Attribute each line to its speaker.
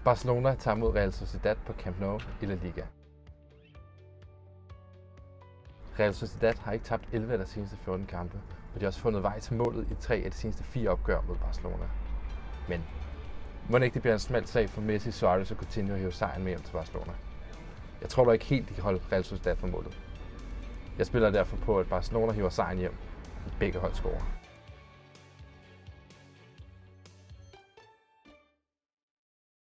Speaker 1: Barcelona tager mod Real Sociedad på Camp Nou i La Liga. Real Sociedad har ikke tabt 11 af deres seneste 14 kampe, og de har også fundet vej til målet i 3 af de seneste 4 opgør mod Barcelona. Men må det ikke bliver en smal sag for Messi, Suarez og Coutinho at hæve sejren med hjem til Barcelona? Jeg tror dog ikke helt, de kan holde Real Sociedad for målet. Jeg spiller derfor på, at Barcelona hiver sejren hjem, og begge hold scorer.